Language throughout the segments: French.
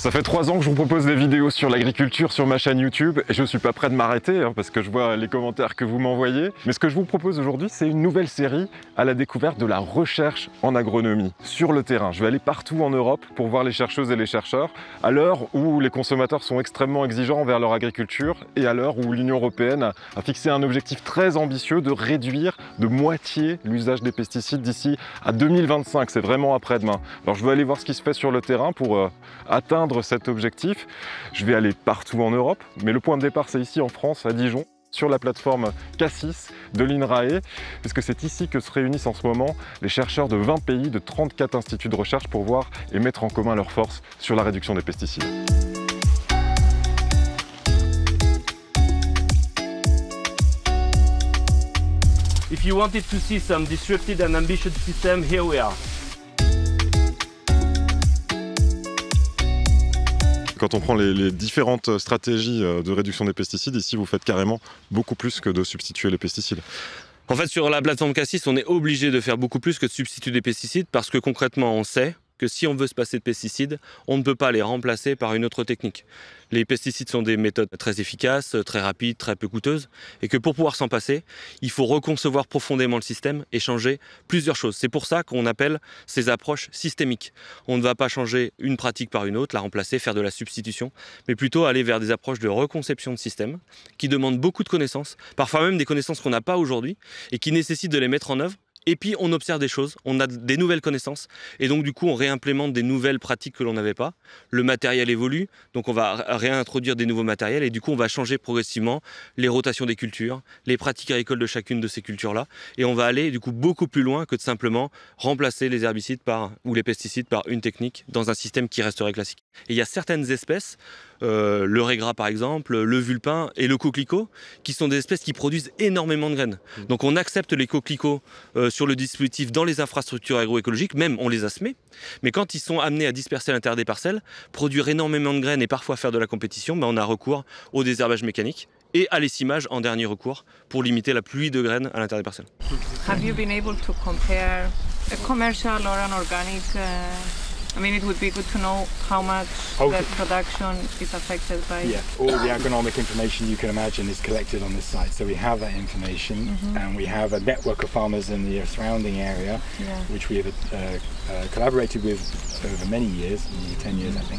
Ça fait 3 ans que je vous propose des vidéos sur l'agriculture sur ma chaîne YouTube et je ne suis pas prêt de m'arrêter parce que je vois les commentaires que vous m'envoyez. Mais ce que je vous propose aujourd'hui, c'est une nouvelle série à la découverte de la recherche en agronomie sur le terrain. Je vais aller partout en Europe pour voir les chercheuses et les chercheurs à l'heure où les consommateurs sont extrêmement exigeants envers leur agriculture et à l'heure où l'Union européenne a fixé un objectif très ambitieux de réduire de moitié l'usage des pesticides d'ici à 2025. C'est vraiment après-demain. Alors je vais aller voir ce qui se fait sur le terrain pour atteindre cet objectif. Je vais aller partout en Europe, mais le point de départ c'est ici en France, à Dijon, sur la plateforme Cassis de l'INRAE, puisque c'est ici que se réunissent en ce moment les chercheurs de 20 pays, de 34 instituts de recherche pour voir et mettre en commun leurs forces sur la réduction des pesticides. If you wanted to see some disrupted and ambitious system, here we are. Quand on prend les différentes stratégies de réduction des pesticides, ici vous faites carrément beaucoup plus que de substituer les pesticides. En fait, sur la plateforme Cassis, on est obligé de faire beaucoup plus que de substituer des pesticides parce que concrètement, on sait que si on veut se passer de pesticides, on ne peut pas les remplacer par une autre technique. Les pesticides sont des méthodes très efficaces, très rapides, très peu coûteuses, et que pour pouvoir s'en passer, il faut reconcevoir profondément le système et changer plusieurs choses. C'est pour ça qu'on appelle ces approches systémiques. On ne va pas changer une pratique par une autre, la remplacer, faire de la substitution, mais plutôt aller vers des approches de reconception de système qui demandent beaucoup de connaissances, parfois même des connaissances qu'on n'a pas aujourd'hui, et qui nécessitent de les mettre en œuvre. Et puis on observe des choses, on a des nouvelles connaissances et donc du coup on réimplémente des nouvelles pratiques que l'on n'avait pas. Le matériel évolue, donc on va réintroduire des nouveaux matériels et du coup on va changer progressivement les rotations des cultures, les pratiques agricoles de chacune de ces cultures-là et on va aller du coup beaucoup plus loin que de simplement remplacer les herbicides ou les pesticides par une technique dans un système qui resterait classique. Et il y a certaines espèces, le régras par exemple, le vulpin et le coquelicot, qui sont des espèces qui produisent énormément de graines. Donc on accepte les coquelicots sur le dispositif dans les infrastructures agroécologiques, même on les a semés, mais quand ils sont amenés à disperser à l'intérieur des parcelles, produire énormément de graines et parfois faire de la compétition, on a recours au désherbage mécanique et à l'essimage en dernier recours pour limiter la pluie de graines à l'intérieur des parcelles. Have you been able to compare a commercial or an organic? I mean, it would be good to know how much the production is affected by... Yeah, all the agronomic information you can imagine is collected on this site. So we have that information and we have a network of farmers in the surrounding area, which we have collaborated with over many years, 10 years I think.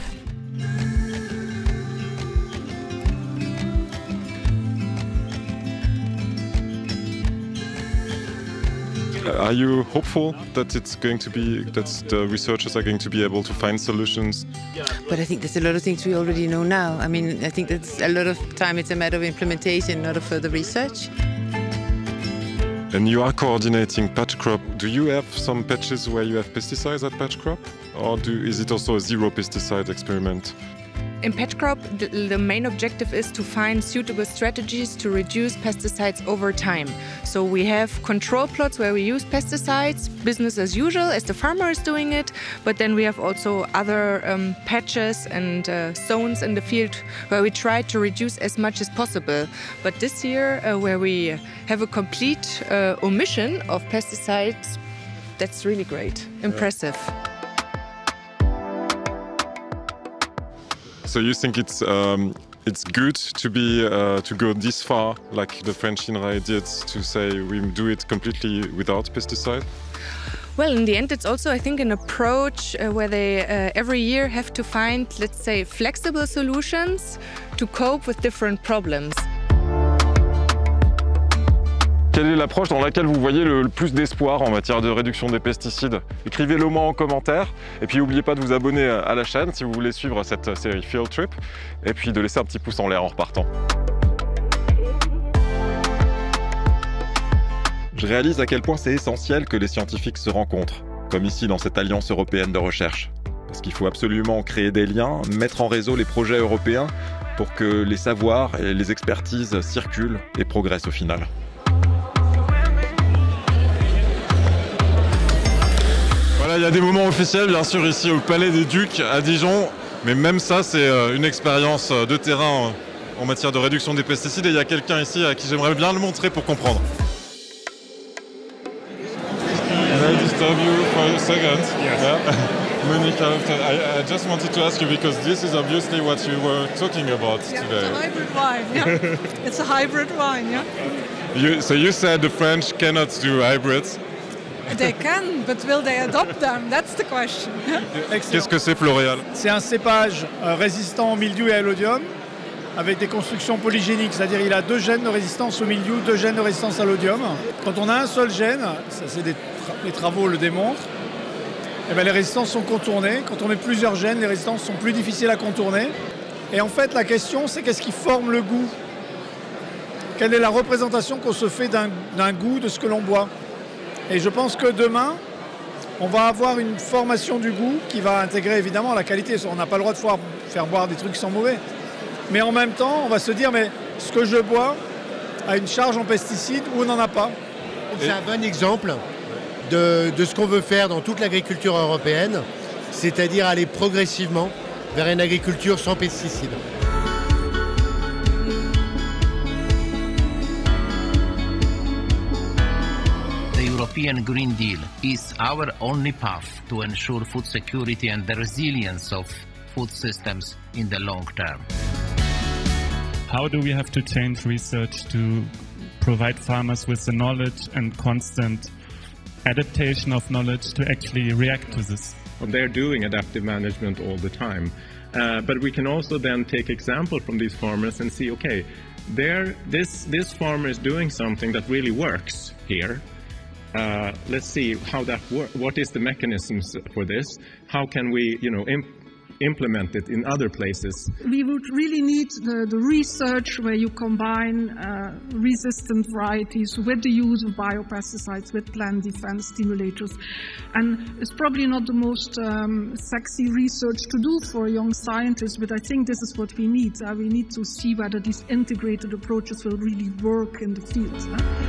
Are you hopeful that the researchers are going to be able to find solutions? But I think there's a lot of things we already know now. I mean, I think that's a lot of time it's a matter of implementation, not of further research. And you are coordinating patch crop. Do you have some patches where you have pesticides at patch crop? Or is it also a zero pesticide experiment? In patch crop, the main objective is to find suitable strategies to reduce pesticides over time. So we have control plots where we use pesticides, business as usual as the farmer is doing it, but then we have also other patches and zones in the field where we try to reduce as much as possible. But this year, where we have a complete omission of pesticides, that's really great, impressive. So you think it's good to go this far, like the French INRAE did, to say we do it completely without pesticide? Well, in the end, it's also, I think, an approach where they every year have to find, let's say, flexible solutions to cope with different problems. Quelle est l'approche dans laquelle vous voyez le plus d'espoir en matière de réduction des pesticides? Écrivez-le moi en commentaire et puis n'oubliez pas de vous abonner à la chaîne si vous voulez suivre cette série Field Trip et puis de laisser un petit pouce en l'air en repartant. Je réalise à quel point c'est essentiel que les scientifiques se rencontrent, comme ici dans cette alliance européenne de recherche. Parce qu'il faut absolument créer des liens, mettre en réseau les projets européens pour que les savoirs et les expertises circulent et progressent au final. Voilà, il y a des moments officiels, bien sûr, ici au Palais des Ducs à Dijon. Mais même ça, c'est une expérience de terrain en matière de réduction des pesticides. Et il y a quelqu'un ici à qui j'aimerais bien le montrer pour comprendre. Can I disturb you for a second? Yes. Yeah. Monica, I just wanted to ask you, because this is obviously what you were talking about today. It's a hybrid wine, yeah. It's a hybrid wine, yeah. So you said the French cannot do hybrids. They can, but will they adopt them? That's the question. Qu'est-ce que c'est Floréal? C'est un cépage résistant au mildiou et à l'odium, avec des constructions polygéniques, c'est-à-dire il a 2 gènes de résistance au mildiou, 2 gènes de résistance à l'odium. Quand on a un seul gène, ça c'est les travaux le démontrent, et bien les résistances sont contournées. Quand on met plusieurs gènes, les résistances sont plus difficiles à contourner. Et en fait, la question, c'est qu'est-ce qui forme le goût? Quelle est la représentation qu'on se fait d'un goût de ce que l'on boit? Et je pense que demain, on va avoir une formation du goût qui va intégrer évidemment la qualité. On n'a pas le droit de faire boire des trucs qui sont mauvais. Mais en même temps, on va se dire, mais ce que je bois a une charge en pesticides ou n'en a pas. C'est un bon exemple de ce qu'on veut faire dans toute l'agriculture européenne, c'est-à-dire aller progressivement vers une agriculture sans pesticides. The European Green Deal is our only path to ensure food security and the resilience of food systems in the long term. How do we have to change research to provide farmers with the knowledge and constant adaptation of knowledge to actually react to this? They're doing adaptive management all the time. But we can also then take example from these farmers and see, okay, this farmer is doing something that really works here. Let's see how that works. What is the mechanisms for this? How can we, implement it in other places? We would really need the research where you combine resistant varieties with the use of biopesticides, with plant defense stimulators. And it's probably not the most sexy research to do for young scientists, but I think this is what we need. We need to see whether these integrated approaches will really work in the field.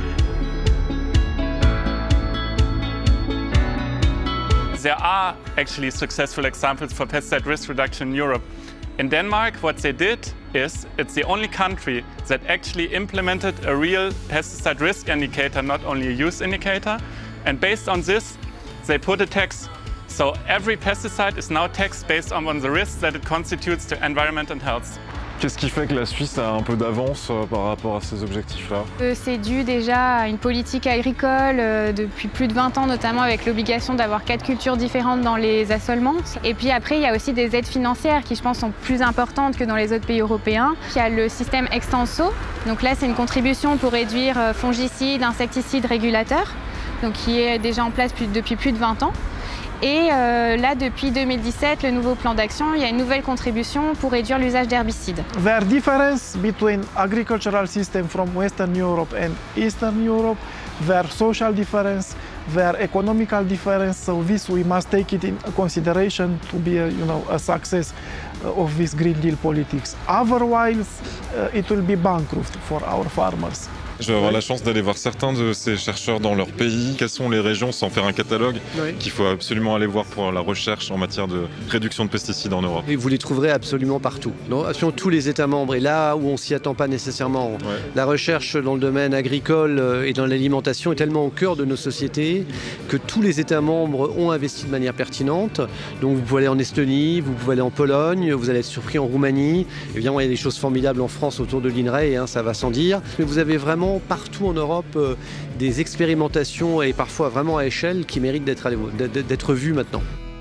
There are actually successful examples for pesticide risk reduction in Europe. In Denmark, what they did is, it's the only country that actually implemented a real pesticide risk indicator, not only a use indicator. And based on this, they put a tax. So every pesticide is now taxed based on the risks that it constitutes to environment and health. Qu'est-ce qui fait que la Suisse a un peu d'avance par rapport à ces objectifs-là? C'est dû déjà à une politique agricole depuis plus de 20 ans, notamment avec l'obligation d'avoir 4 cultures différentes dans les assolements. Et puis après, il y a aussi des aides financières qui, je pense, sont plus importantes que dans les autres pays européens. Il y a le système Extenso. Donc là, c'est une contribution pour réduire fongicides, insecticides, régulateurs, donc qui est déjà en place depuis plus de 20 ans. Et là, depuis 2017, le nouveau plan d'action, il y a une nouvelle contribution pour réduire l'usage d'herbicides. There are differences between agricultural system from Western Europe and Eastern Europe. There are social difference, there are economical difference. So this we must take it in consideration to be a success of this Green Deal politics. Otherwise, it will be bankrupt for our farmers. Je vais avoir la chance d'aller voir certains de ces chercheurs dans leur pays. Quelles sont les régions, sans faire un catalogue, qu'il faut absolument aller voir pour la recherche en matière de réduction de pesticides en Europe? Et vous les trouverez absolument partout, sur tous les États membres. Et là où on ne s'y attend pas nécessairement, la recherche dans le domaine agricole et dans l'alimentation est tellement au cœur de nos sociétés que tous les États membres ont investi de manière pertinente. Donc vous pouvez aller en Estonie, vous pouvez aller en Pologne, vous allez être surpris en Roumanie. Évidemment, il y a des choses formidables en France autour de l'INRAE, ça va sans dire. Mais vous avez vraiment partout en Europe des expérimentations et parfois vraiment à échelle qui méritent d'être vues maintenant.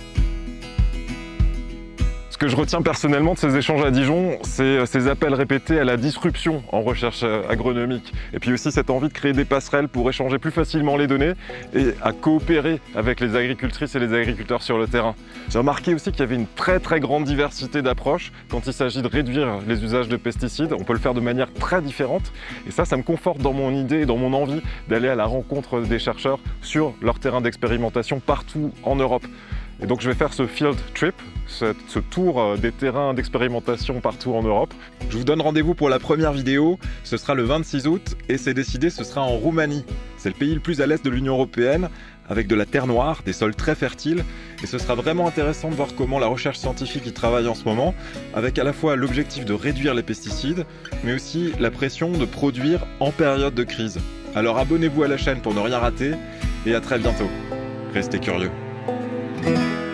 Ce que je retiens personnellement de ces échanges à Dijon, c'est ces appels répétés à la disruption en recherche agronomique. Et puis aussi cette envie de créer des passerelles pour échanger plus facilement les données et à coopérer avec les agricultrices et les agriculteurs sur le terrain. J'ai remarqué aussi qu'il y avait une très grande diversité d'approches quand il s'agit de réduire les usages de pesticides. On peut le faire de manière très différente. Et ça me conforte dans mon idée et dans mon envie d'aller à la rencontre des chercheurs sur leur terrain d'expérimentation partout en Europe. Et donc je vais faire ce field trip, ce tour des terrains d'expérimentation partout en Europe. Je vous donne rendez-vous pour la première vidéo, ce sera le 26 août et c'est décidé, ce sera en Roumanie. C'est le pays le plus à l'est de l'Union européenne, avec de la terre noire, des sols très fertiles. Et ce sera vraiment intéressant de voir comment la recherche scientifique y travaille en ce moment, avec à la fois l'objectif de réduire les pesticides, mais aussi la pression de produire en période de crise. Alors abonnez-vous à la chaîne pour ne rien rater et à très bientôt. Restez curieux.